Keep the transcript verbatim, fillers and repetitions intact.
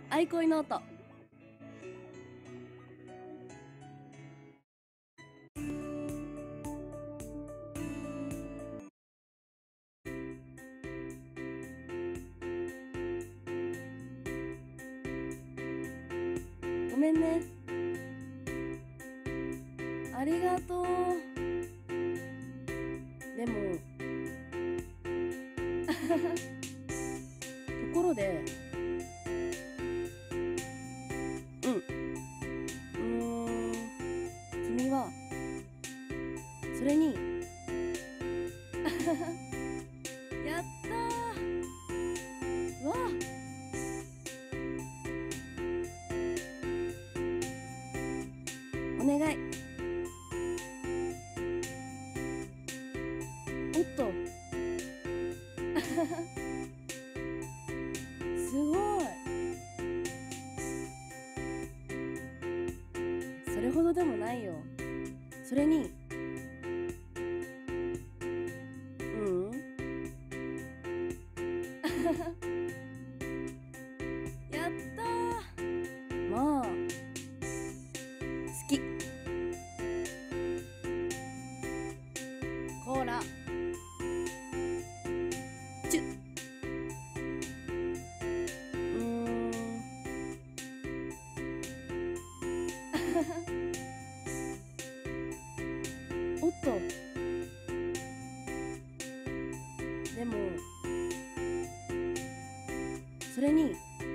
愛恋ノート。ごめんね。ありがとう。でもところで、うんうーん君はそれにやったー。わあ、お願い。おっとすごい。それほどでもないよ。それに、うんやったー。まあ好き。こらチュッ。うーんおっとでもそれに